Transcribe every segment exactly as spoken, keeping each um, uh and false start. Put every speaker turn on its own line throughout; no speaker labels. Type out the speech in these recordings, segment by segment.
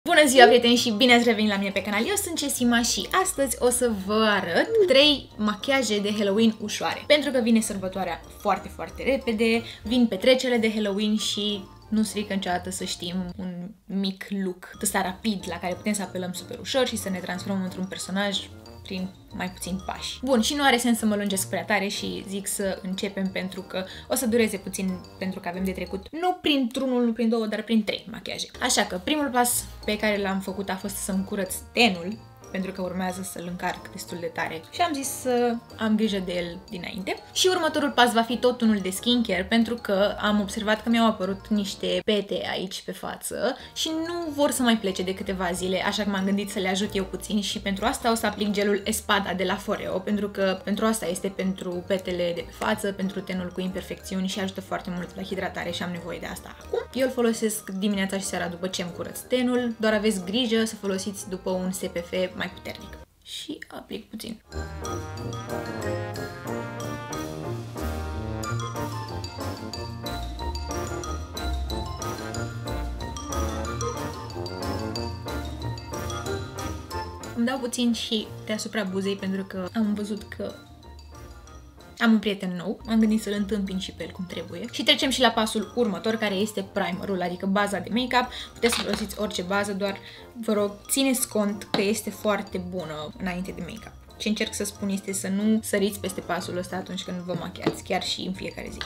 Bună ziua, prieteni, și bine ați revenit la mine pe canal. Eu sunt Cesima și astăzi o să vă arăt trei machiaje de Halloween ușoare. Pentru că vine sărbătoarea foarte, foarte repede, vin petrecerile de Halloween și nu strică niciodată să știm un mic look ăsta rapid la care putem să apelăm super ușor și să ne transformăm într-un personaj prin mai puțini pași. Bun, și nu are sens să mă lungesc prea tare și zic să începem pentru că o să dureze puțin pentru că avem de trecut nu printr-unul, nu prin două, dar prin trei machiaje. Așa că primul pas pe care l-am făcut a fost să-mi curăț tenul, pentru că urmează să-l încarc destul de tare și am zis să am grijă de el dinainte. Și următorul pas va fi tot unul de skincare, pentru că am observat că mi-au apărut niște pete aici pe față și nu vor să mai plece de câteva zile, așa că m-am gândit să le ajut eu puțin și pentru asta o să aplic gelul Espada de la Foreo, pentru că pentru asta este pentru petele de pe față, pentru tenul cu imperfecțiuni și ajută foarte mult la hidratare și am nevoie de asta acum. Eu îl folosesc dimineața și seara după ce îmi curăț tenul, doar aveți grijă să folosiți după un S P F mai puternic. Și aplic puțin. Îmi dau puțin și deasupra buzei pentru că am văzut că am un prieten nou, am gândit să-l întâmpin și pe el cum trebuie. Și trecem și la pasul următor, care este primerul, adică baza de make-up. Puteți să folosiți orice bază, doar vă rog, țineți cont că este foarte bună înainte de make-up. Ce încerc să spun este să nu săriți peste pasul ăsta atunci când vă machiați, chiar și în fiecare zi.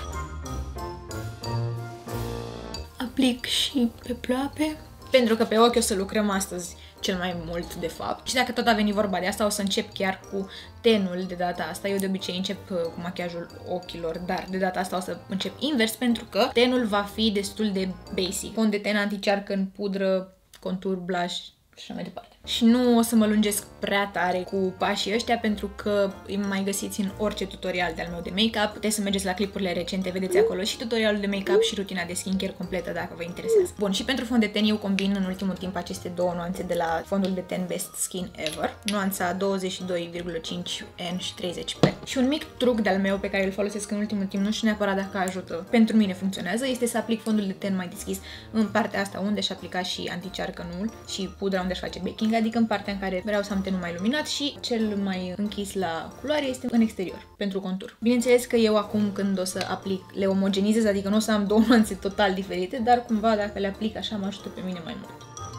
Aplic și pe ploape, pentru că pe ochi o să lucrăm astăzi cel mai mult, de fapt. Și dacă tot a venit vorba de asta, o să încep chiar cu tenul de data asta. Eu de obicei încep cu machiajul ochilor, dar de data asta o să încep invers, pentru că tenul va fi destul de basic. Fond de ten anti-cearcăn, pudră, contur, blush și așa mai departe. Și nu o să mă lungesc prea tare cu pașii ăștia, pentru că îi mai găsiți în orice tutorial de-al meu de make-up. Puteți să mergeți la clipurile recente, vedeți acolo și tutorialul de make-up și rutina de skincare completă dacă vă interesează. Bun, și pentru fond de ten eu combin în ultimul timp aceste două nuanțe de la fondul de ten Best Skin Ever, nuanța douăzeci și doi virgulă cinci N și treizeci P. Și un mic truc de-al meu pe care îl folosesc în ultimul timp, nu știu neapărat dacă ajută, pentru mine funcționează, este să aplic fondul de ten mai deschis în partea asta unde aș aplica și anticearcănul și pudra unde aș face baking, adică în partea în care vreau să am tenul mai luminat, și cel mai închis la culoare este în exterior, pentru contur. Bineînțeles că eu acum când o să aplic le omogenizez, adică nu o să am două nuanțe total diferite, dar cumva dacă le aplic așa mă ajută pe mine mai mult.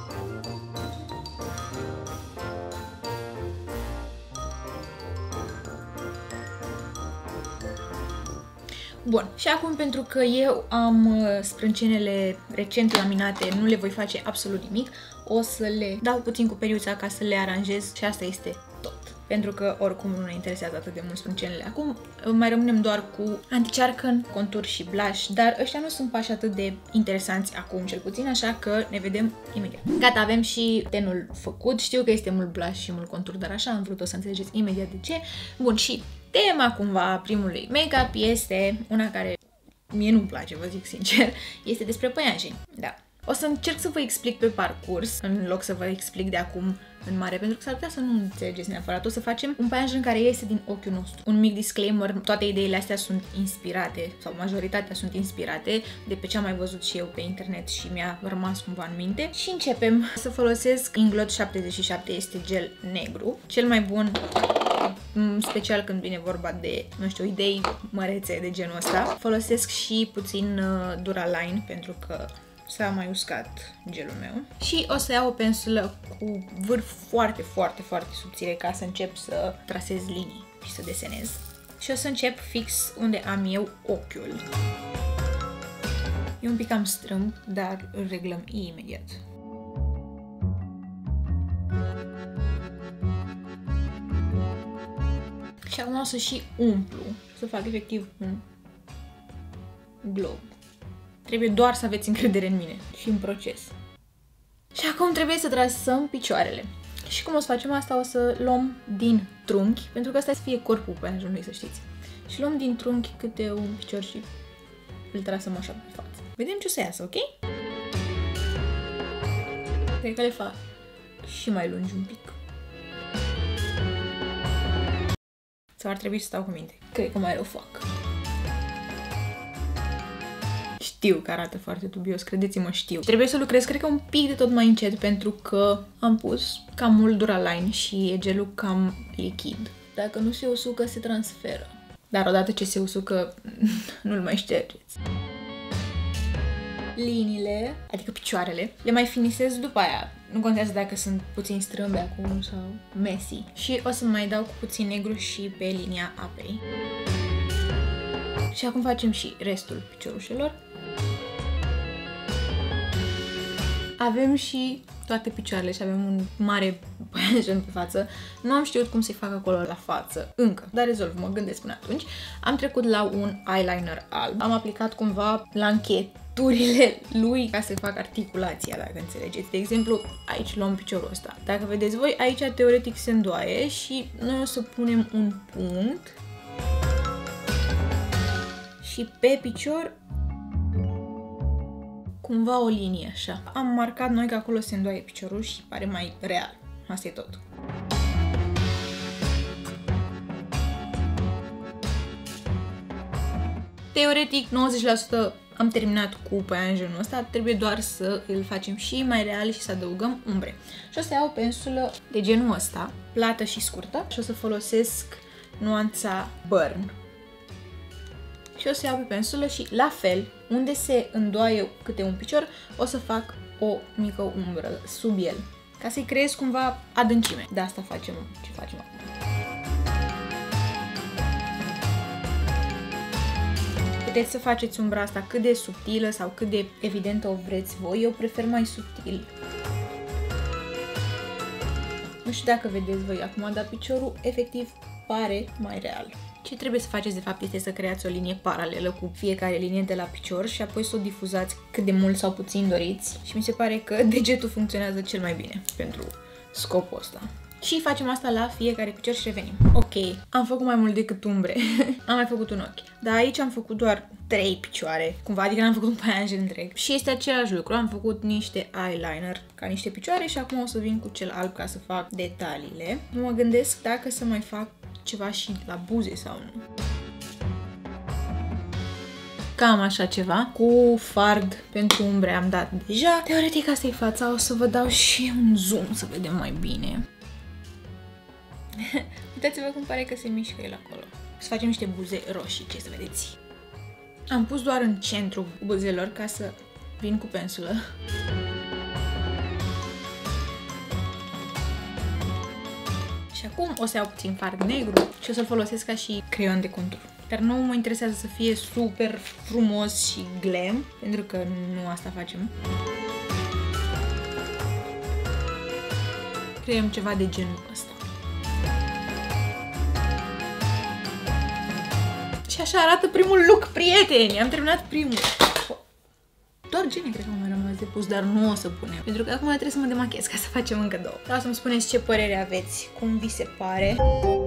Bun, și acum pentru că eu am sprâncenele recent laminate, nu le voi face absolut nimic, o să le dau puțin cu periuța ca să le aranjez și asta este tot. Pentru că oricum nu ne interesează atât de mult sprâncenele acum, mai rămânem doar cu anticearcăn, contur și blush, dar ăștia nu sunt pași atât de interesanți acum, cel puțin, așa că ne vedem imediat. Gata, avem și tenul făcut, știu că este mult blush și mult contur, dar așa am vrut, o să înțelegeți imediat de ce. Bun, și tema cumva primului make-up este una care mie nu-mi place, vă zic sincer, este despre păianjeni, da. O să încerc să vă explic pe parcurs, în loc să vă explic de acum în mare, pentru că s-ar putea să nu înțelegeți neapărat. O să facem un păianjen care iese din ochiul nostru. Un mic disclaimer, toate ideile astea sunt inspirate, sau majoritatea sunt inspirate de pe ce am mai văzut și eu pe internet și mi-a rămas cumva în minte. Și începem să folosesc Inglot șaptezeci și șapte, este gel negru, cel mai bun, special când vine vorba de, nu știu, idei mărețe de genul ăsta. Folosesc și puțin uh, Duraline, pentru că s-a mai uscat gelul meu. Și o să iau o pensulă cu vârf foarte, foarte, foarte subțire ca să încep să trasez linii și să desenez. Și o să încep fix unde am eu ochiul. E un pic cam strâmb, dar îl reglăm imediat. Și acum o să și umplu, să fac efectiv un glob. Trebuie doar să aveți încredere în mine și în proces. Și acum trebuie să trasăm picioarele. Și cum o să facem asta? O să luăm din trunchi, pentru că asta să fie corpul păianjenului, să știți. Și luăm din trunchi câte un picior și îl trasăm așa pe față. Vedem ce o să iasă, ok? Cred că le fac și mai lungi un pic. Sau ar trebui să stau cu minte. Cred că mai rău fac. Știu că arată foarte dubios, credeți-mă, știu. Trebuie să lucrez, cred că un pic de tot mai încet, pentru că am pus cam mult Duraline și e gelul cam lichid. Dacă nu se usucă, se transferă. Dar odată ce se usucă, nu-l mai ștergeți. Liniile, adică picioarele, le mai finisez după aia. Nu contează dacă sunt puțin strâmbe acum sau messy. Și o să mai dau cu puțin negru și pe linia apei. Și acum facem și restul piciorușelor. Avem și toate picioarele și avem un mare păianjen pe față. Nu am știut cum să-i fac acolo la față, încă, dar rezolv, mă gândesc până atunci. Am trecut la un eyeliner alb. Am aplicat cumva la încheturile lui ca să fac articulația, dacă înțelegeți. De exemplu, aici luăm piciorul ăsta. Dacă vedeți voi, aici teoretic se îndoaie și noi o să punem un punct și pe picior cumva o linie așa. Am marcat noi că acolo se îndoaie piciorul și pare mai real. Asta e tot. Teoretic, nouăzeci la sută am terminat cu păianjenul ăsta, trebuie doar să îl facem și mai real și să adăugăm umbre. Și o să iau o pensulă de genul ăsta, plată și scurtă, și o să folosesc nuanța Burn. Și o să iau pe pensulă și, la fel, unde se îndoaie câte un picior, o să fac o mică umbră sub el, ca să-i creez cumva adâncime. De asta facem ce facem acum. Puteți să faceți umbra asta cât de subtilă sau cât de evidentă o vreți voi. Eu prefer mai subtil. Nu știu dacă vedeți voi acum, dar piciorul efectiv pare mai real. Ce trebuie să faceți de fapt este să creați o linie paralelă cu fiecare linie de la picior și apoi să o difuzați cât de mult sau puțin doriți. Și mi se pare că degetul funcționează cel mai bine pentru scopul ăsta. Și facem asta la fiecare picior și revenim. Ok, am făcut mai mult decât umbre. Am mai făcut un ochi. Dar aici am făcut doar trei picioare, cumva, adică n-am făcut un păianjen întreg. Și este același lucru, am făcut niște eyeliner ca niște picioare și acum o să vin cu cel alb ca să fac detaliile. Mă gândesc dacă să mai fac ceva și la buze sau nu. Cam așa ceva. Cu fard pentru umbre am dat deja. Teoretic asta e fața, o să vă dau și un zoom să vedem mai bine. Uitați-vă cum pare că se mișcă el acolo. Să facem niște buze roșii, ce să vedeți. Am pus doar în centru buzelor ca să vin cu pensulă. Și acum o să iau puțin fard negru și o să-l folosesc ca și creion de contur. Dar nu mă interesează să fie super frumos și glam, pentru că nu asta facem. Creăm ceva de genul ăsta. Și așa arată primul look, prieteni! Am terminat primul. Doar gene cred că m-a rămas de pus, dar nu o să punem. Pentru că acum trebuie să mă demachez ca să facem încă două. Vreau să-mi spuneți ce părere aveți, cum vi se pare.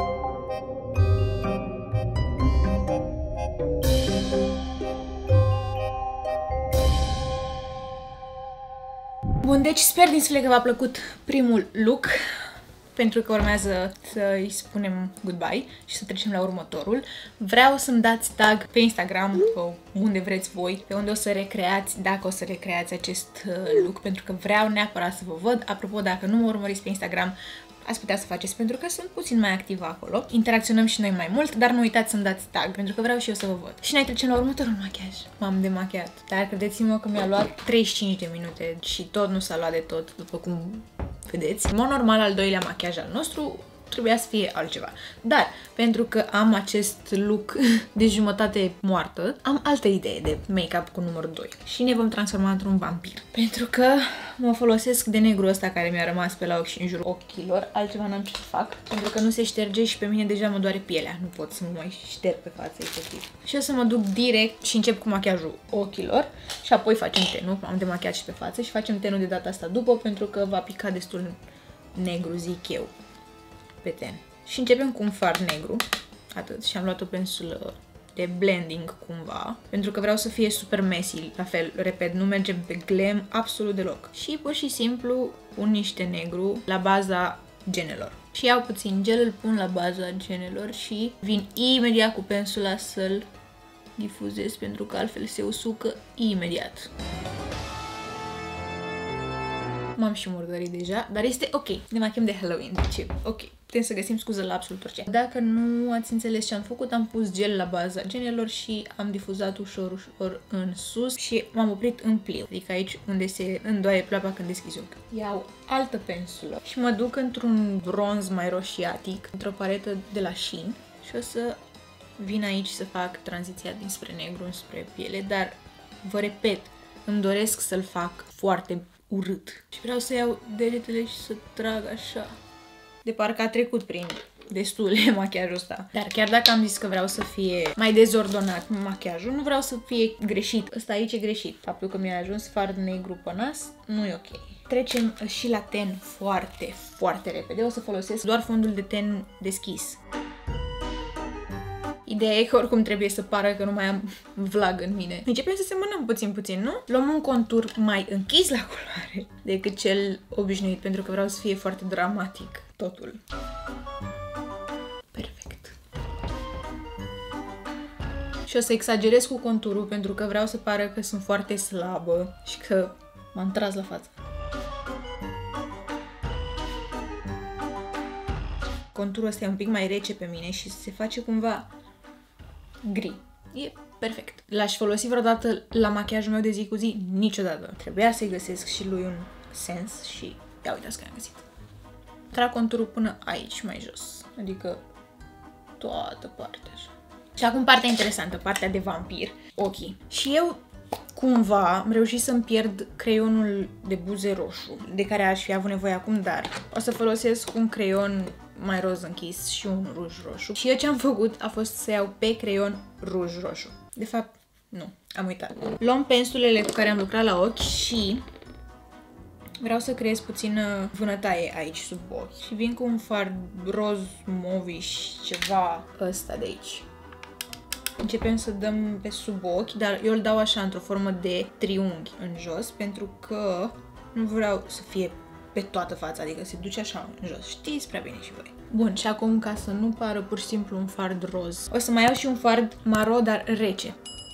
Bun, deci sper din suflet că v-a plăcut primul look, pentru că urmează să-i spunem goodbye și să trecem la următorul. Vreau să-mi dați tag pe Instagram, pe unde vreți voi, pe unde o să recreați, dacă o să recreați acest look, pentru că vreau neapărat să vă văd. Apropo, dacă nu mă urmăriți pe Instagram, ați putea să faceți, pentru că sunt puțin mai activă acolo. Interacționăm și noi mai mult, dar nu uitați să-mi dați tag, pentru că vreau și eu să vă văd. Și noi trecem la următorul machiaj. M-am demachiat, dar credeți-mă că mi-a luat treizeci și cinci de minute și tot nu s-a luat de tot, după cum vedeți. În mod normal, al doilea machiaj al nostru trebuia să fie altceva. Dar, pentru că am acest look de jumătate moartă, am altă idee de make-up cu numărul doi. Și ne vom transforma într-un vampir. Pentru că mă folosesc de negru ăsta care mi-a rămas pe la ochi și în jurul ochilor. Altceva n-am ce să fac. Pentru că nu se șterge și pe mine deja mă doare pielea. Nu pot să mă mai șterg pe față, efectiv. Și o să mă duc direct și încep cu machiajul ochilor. Și apoi facem tenul. Am demachiat și pe față și facem tenul de data asta după, pentru că va pica destul negru, zic eu, pe ten. Și începem cu un fard negru, atât, și am luat o pensulă de blending cumva, pentru că vreau să fie super messy, la fel, repet, nu mergem pe glam absolut deloc. Și pur și simplu pun niște negru la baza genelor. Și iau puțin gel, îl pun la baza genelor și vin imediat cu pensula să-l difuzez pentru că altfel se usucă imediat. M-am și murdărit deja, dar este ok. Ne machiem de Halloween, deci ok. Putem să găsim scuză la absolut orice. Dacă nu ați înțeles ce am făcut, am pus gel la baza genelor și am difuzat ușor, ușor în sus și m-am oprit în pliu. Adică aici unde se îndoaie pleoapa când deschizi ochiul. Iau altă pensulă și mă duc într-un bronz mai roșiatic, într-o paletă de la Shein și o să vin aici să fac tranziția dinspre negru înspre piele, dar vă repet, îmi doresc să-l fac foarte urât. Și vreau să iau degetele și să trag așa. De parcă a trecut prin destul machiajul ăsta. Dar chiar dacă am zis că vreau să fie mai dezordonat machiajul, nu vreau să fie greșit. Ăsta aici e greșit. Faptul că mi-a ajuns fard negru pe nas nu e ok. Trecem și la ten foarte, foarte repede. O să folosesc doar fondul de ten deschis. Ideea e că oricum trebuie să pară că nu mai am vlag în mine. Începem să semănăm puțin puțin, nu? Luăm un contur mai închis la culoare decât cel obișnuit, pentru că vreau să fie foarte dramatic totul. Perfect. Și o să exagerez cu conturul pentru că vreau să pară că sunt foarte slabă și că m-am tras la față. Conturul ăsta e un pic mai rece pe mine și se face cumva gri. E perfect. L-aș folosi vreodată la machiajul meu de zi cu zi? Niciodată. Trebuia să-i găsesc și lui un sens și ia uitați că am găsit. Trag conturul până aici, mai jos. Adică toată partea așa. Și acum partea interesantă, partea de vampir. Ochii. Și eu cumva am reușit să-mi pierd creionul de buze roșu, de care aș fi avut nevoie acum, dar o să folosesc un creion mai roz închis și un ruj roșu. Și eu ce am făcut a fost să iau pe creion ruj roșu. De fapt, nu, am uitat. Luăm pensulele cu care am lucrat la ochi și vreau să creez puțină vânătaie aici sub ochi. Și vin cu un fard roz, moviș, ceva ăsta de aici. Începem să dăm pe sub ochi, dar eu îl dau așa într-o formă de triunghi în jos, pentru că nu vreau să fie pe toată fața, adică se duce așa în jos. Știți prea bine și voi. Bun, și acum ca să nu pară pur și simplu un fard roz, o să mai iau și un fard maro, dar rece.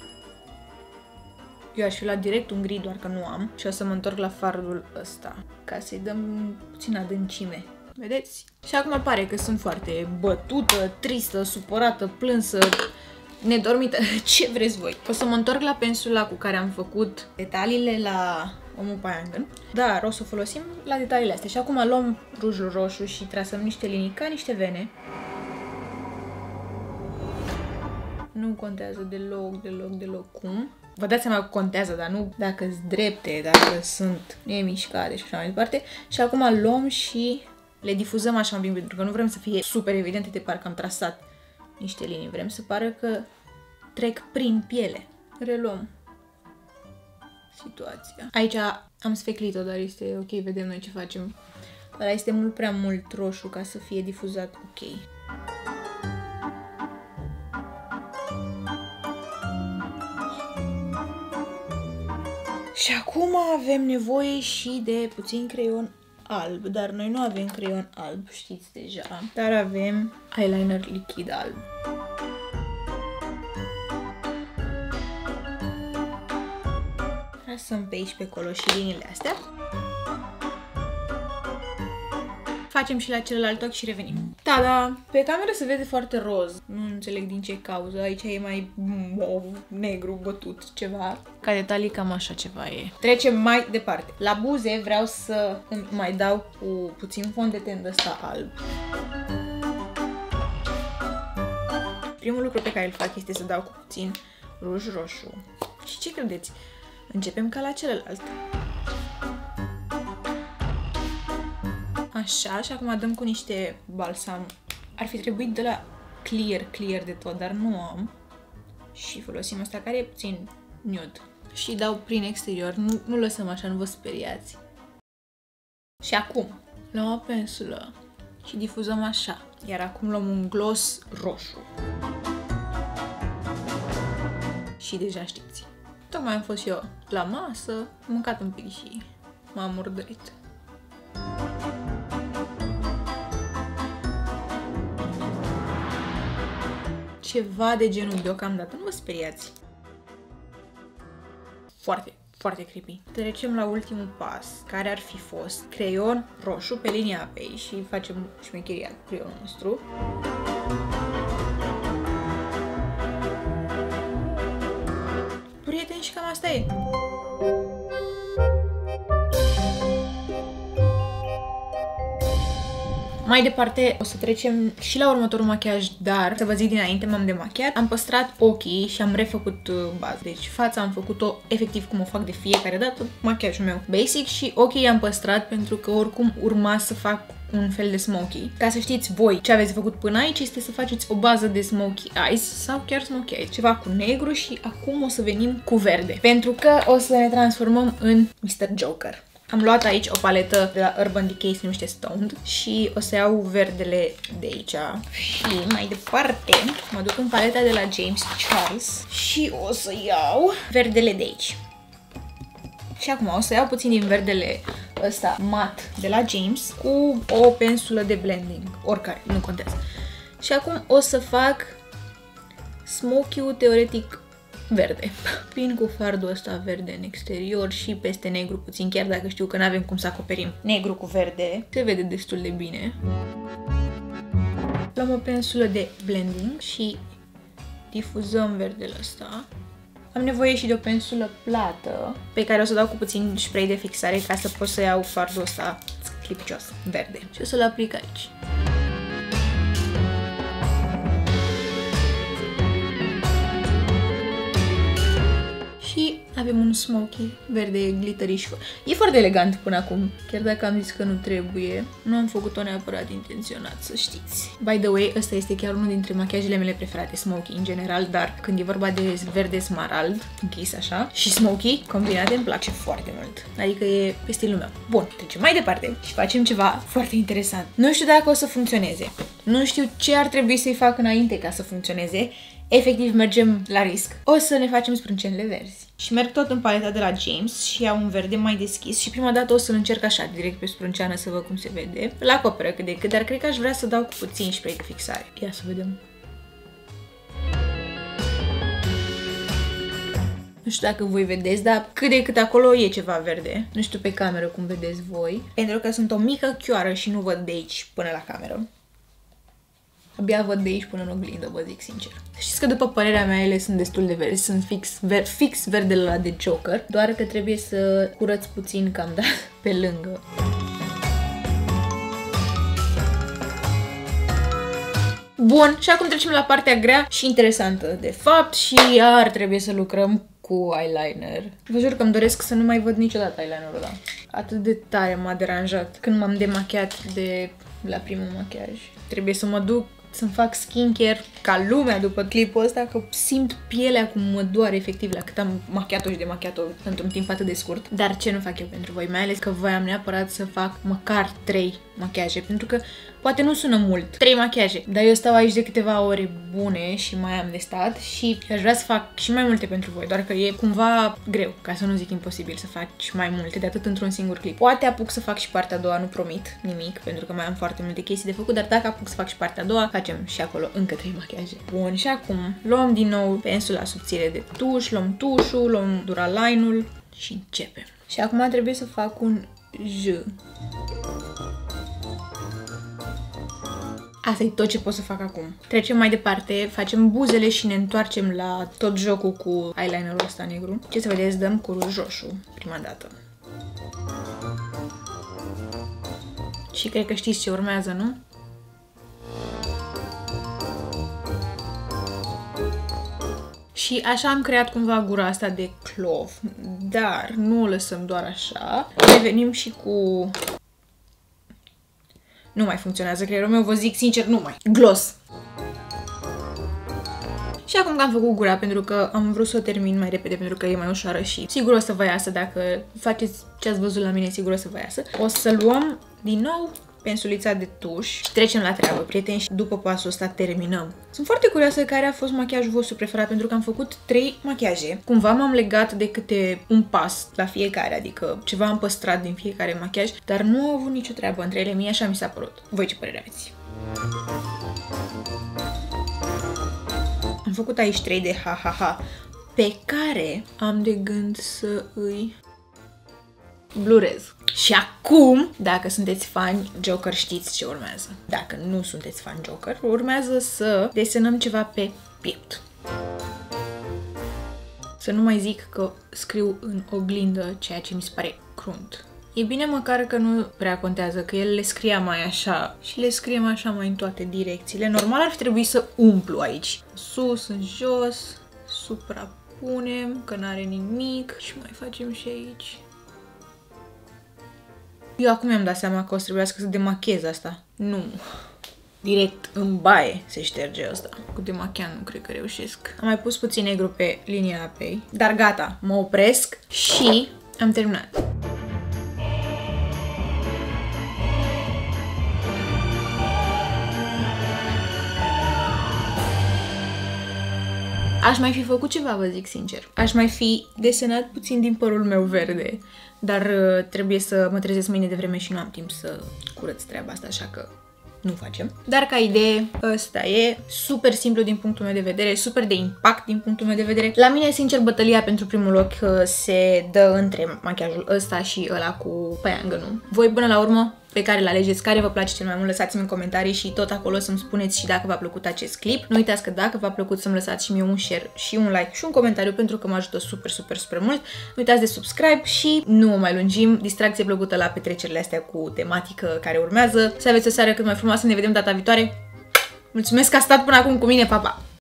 Eu aș fi luat direct un gri, doar că nu am. Și o să mă întorc la fardul ăsta, ca să-i dăm puțin adâncime. Vedeți? Și acum pare că sunt foarte bătută, tristă, supărată, plânsă, nedormită, ce vreți voi. O să mă întorc la pensula cu care am făcut detaliile la Omu Payangan, dar o să o folosim la detaliile astea. Și acum luăm rujul roșu și trasăm niște linii ca niște vene. Nu contează deloc, deloc, deloc cum. Vă dați seama că contează, dar nu dacă sunt drepte, dacă sunt nemișcate și așa mai departe. Și acum luăm și le difuzăm așa un pic, pentru că nu vrem să fie super evidente de parcă am trasat niște linii. Vrem să pară că trec prin piele. Reluăm situația. Aici am sfeclit-o, dar este ok, vedem noi ce facem. Ăla este mult prea mult roșu ca să fie difuzat ok. Și acum avem nevoie și de puțin creion alb, dar noi nu avem creion alb, știți deja, dar avem eyeliner lichid alb. Trasăm pe aici, pe acolo și liniile astea. Facem și la celălalt ochi și revenim. Tada! Pe cameră se vede foarte roz. Nu înțeleg din ce cauză. Aici e mai mov, negru, bătut, ceva. Ca detalii cam așa ceva e. Trecem mai departe. La buze vreau să îmi mai dau cu puțin fond de ten ăsta alb. Primul lucru pe care îl fac este să dau cu puțin ruj roșu. Și ce credeți? Începem ca la celălalt. Așa, și acum dăm cu niște balsam. Ar fi trebuit de la clear, clear de tot, dar nu am. Și folosim asta care e puțin nude. Și dau prin exterior, nu, nu lăsăm așa, nu vă speriați. Și acum luăm o pensulă și difuzăm așa. Iar acum luăm un gloss roșu. Și deja știți. Tocmai am fost eu la masă, am mâncat un pic și m-am murdărit. Și ceva de genul deocamdată, nu vă speriați. Foarte, foarte creepy. Trecem la ultimul pas, care ar fi fost creion roșu pe linia apei și facem șmecheria cu creionul nostru. Prieteni, și cam asta e. Mai departe o să trecem și la următorul machiaj, dar să vă zic dinainte, m-am demachiat, am păstrat ochii și am refăcut uh, bază. Deci fața am făcut-o efectiv cum o fac de fiecare dată, machiajul meu basic, și ochii am păstrat pentru că oricum urma să fac un fel de smoky. Ca să știți voi ce aveți făcut până aici este să faceți o bază de smoky eyes sau chiar smoky eyes. Ceva cu negru și acum o să venim cu verde. Pentru că o să ne transformăm în mister Joker. Am luat aici o paletă de la Urban Decay, se numește Stoned, și o să iau verdele de aici. Și mai departe mă duc în paleta de la James Charles și o să iau verdele de aici. Și acum o să iau puțin din verdele ăsta mat de la James cu o pensulă de blending, oricare, nu contează. Și acum o să fac smoky-ul teoretic verde. Prin cu fardul ăsta verde în exterior și peste negru puțin, chiar dacă știu că nu avem cum să acoperim negru cu verde. Se vede destul de bine. Luăm o pensulă de blending și difuzăm verdele ăsta. Am nevoie și de o pensulă plată pe care o să dau cu puțin spray de fixare ca să pot să iau fardul ăsta clipicios, verde. Și o să-l aplic aici. Și avem un smoky verde gliteriș. E foarte elegant până acum, chiar dacă am zis că nu trebuie. Nu am făcut-o neapărat intenționat, să știți. By the way, ăsta este chiar unul dintre machiajele mele preferate, smoky în general, dar când e vorba de verde smarald, închis așa, și smoky combinate, îmi place foarte mult. Adică e pe stilul meu. Bun, trecem mai departe și facem ceva foarte interesant. Nu știu dacă o să funcționeze. Nu știu ce ar trebui să-i fac înainte ca să funcționeze. Efectiv, mergem la risc. O să ne facem sprâncenele verzi. Și merg tot în paleta de la James și iau un verde mai deschis și prima dată o să-l încerc așa, direct pe sprânceană, să văd cum se vede. Îl acoperă cât de cât, dar cred că aș vrea să dau cu puțin spray de fixare. Ia să vedem. Nu știu dacă voi vedeți, dar cât de cât acolo e ceva verde. Nu știu pe cameră cum vedeți voi. Pentru că sunt o mică chioară și nu văd de aici până la cameră. Abia văd de aici până în oglindă, vă zic sincer. Știți că după părerea mea ele sunt destul de verzi, sunt fix, ver, fix verdele ăla de Joker, doar că trebuie să curăț puțin cam da pe lângă. Bun, și acum trecem la partea grea și interesantă, de fapt, și iar trebuie să lucrăm cu eyeliner. Vă jur că îmi doresc să nu mai văd niciodată eyelinerul ăla. Atât de tare m-a deranjat când m-am demachiat de la primul machiaj. Trebuie să mă duc să-mi fac skincare ca lumea după clipul ăsta, că simt pielea cum mă doare efectiv la cât am machiat-o și demachiat-o într-un timp atât de scurt. Dar ce nu fac eu pentru voi? Mai ales că voiam neapărat să fac măcar trei machiaje, pentru că poate nu sună mult, trei machiaje, dar eu stau aici de câteva ore bune și mai am de stat și aș vrea să fac și mai multe pentru voi, doar că e cumva greu, ca să nu zic imposibil, să faci mai multe de atât într-un singur clip. Poate apuc să fac și partea a doua, nu promit nimic, pentru că mai am foarte multe chestii de făcut, dar dacă apuc să fac și partea a doua, facem și acolo încă trei machiaje. Bun, și acum luăm din nou pensula subțire de tuș, luăm tușul, luăm Duraline-ul și începem. Și acum trebuie să fac un J. Asta e tot ce pot să fac acum. Trecem mai departe, facem buzele și ne întoarcem la tot jocul cu eyelinerul ăsta negru. Ce să vedeți, dăm cu ruj roșu prima dată. Și cred că știți ce urmează, nu? Și așa am creat cumva gura asta de clov, dar nu o lăsăm doar așa. Revenim și cu... Nu mai funcționează creierul meu, vă zic sincer, nu mai. Gloss! Și acum că am făcut gura, pentru că am vrut să o termin mai repede, pentru că e mai ușoară și sigur o să vă iasă, dacă faceți ce ați văzut la mine, sigur o să vă iasă. O să luăm din nou pensulița de tuș și trecem la treabă, prieteni, și după pasul ăsta terminăm. Sunt foarte curioasă care a fost machiajul vostru preferat, pentru că am făcut trei machiaje. Cumva m-am legat de câte un pas la fiecare, adică ceva am păstrat din fiecare machiaj, dar nu au avut nicio treabă între ele, mie așa mi s-a părut. Voi ce părere aveți? făcut aici trei D, ha, ha, ha, pe care am de gând să îi blurez. Și acum, dacă sunteți fani Joker, știți ce urmează. Dacă nu sunteți fani Joker, urmează să desenăm ceva pe piept. Să nu mai zic că scriu în oglindă, ceea ce mi se pare crunt. E bine măcar că nu prea contează, că el le scria mai așa și le scriem așa mai în toate direcțiile. Normal ar fi trebuit să umplu aici. Sus, în jos, suprapunem, că n-are nimic și mai facem și aici. Eu acum mi-am dat seama că o să trebuiască să demachez asta. Nu. Direct în baie se șterge asta. Cu demachian nu cred că reușesc. Am mai pus puțin negru pe linia apei. Dar gata, mă opresc și am terminat. Aș mai fi făcut ceva, vă zic sincer. Aș mai fi desenat puțin din părul meu verde, dar uh, trebuie să mă trezesc mâine de vreme și nu am timp să curăț treaba asta, așa că nu facem. Dar ca idee, ăsta e super simplu din punctul meu de vedere, super de impact din punctul meu de vedere. La mine, sincer, bătălia pentru primul ochi uh, se dă între machiajul ăsta și ăla cu păiangănul. Voi, până la urmă, pe care îl alegeți, care vă place cel mai mult, lăsați-mi în comentarii și tot acolo să-mi spuneți și dacă v-a plăcut acest clip. Nu uitați că dacă v-a plăcut să-mi lăsați și mie un share și un like și un comentariu pentru că mă ajută super, super, super mult. Nu uitați de subscribe și nu mă mai lungim. Distracție plăcută la petrecerile astea cu tematică care urmează. Să aveți o seară cât mai frumoasă, ne vedem data viitoare. Mulțumesc că ați stat până acum cu mine, pa, pa!